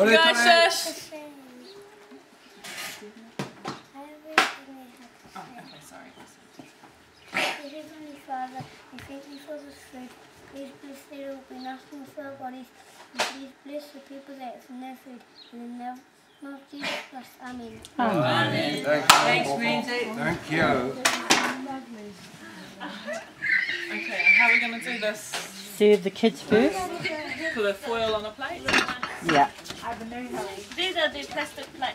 You guys shush. Oh, okay, sorry. Heavenly Father, we thank you for this food. Please bless their all, be nothing for our bodies, and please bless the people that have no food. In the name of Jesus Christ, Amen. Amen. Thanks, Lindsay. Thank you. Okay, how are we going to do this? Serve the kids first. Put a foil on a plate? Yeah. These are the plastic plates.